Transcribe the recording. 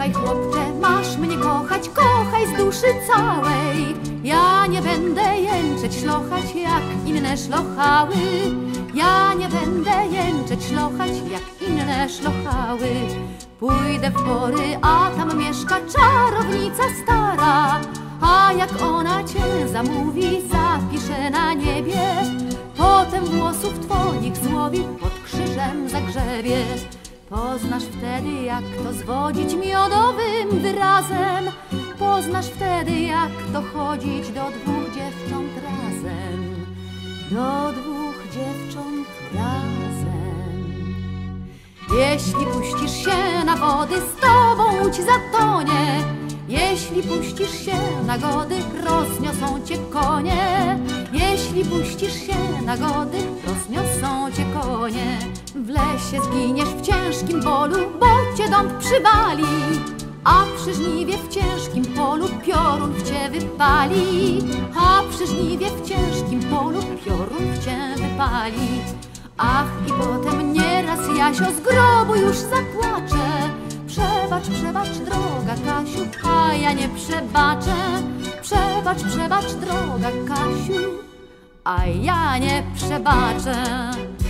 Kochaj, chłopcze, masz mnie kochać, kochaj z duszy całej. Ja nie będę jęczeć, szlochać jak inne szlochały. Ja nie będę jęczeć, szlochać jak inne szlochały. Pójdę w pory, a tam mieszka czarownica stara. A jak ona cię zamówi, zapisze na niebie. Potem włosów twoich złowi, pod krzyżem zagrzebie. Poznasz wtedy, jak to zwodzić miodowym wyrazem. Poznasz wtedy, jak to chodzić do dwóch dziewcząt razem. Do dwóch dziewcząt razem. Jeśli puścisz się na wody, z tobą łódź zatonie. Jeśli puścisz się na gody, rozniosą cię konie. Jeśli puścisz się na gody, rozniosą cię konie. W lesie zginiesz w ciężkim polu, bo cię dąb przywali. A przy żniwie w ciężkim polu piorun w cię wypali. A przy żniwie w ciężkim polu piorun w cię wypali. Ach, i potem nieraz Jasio z grobu już zapłacze. Przebacz, przebacz, droga Kasiu, a ja nie przebaczę. Przebacz, przebacz, droga Kasiu, a ja nie przebaczę.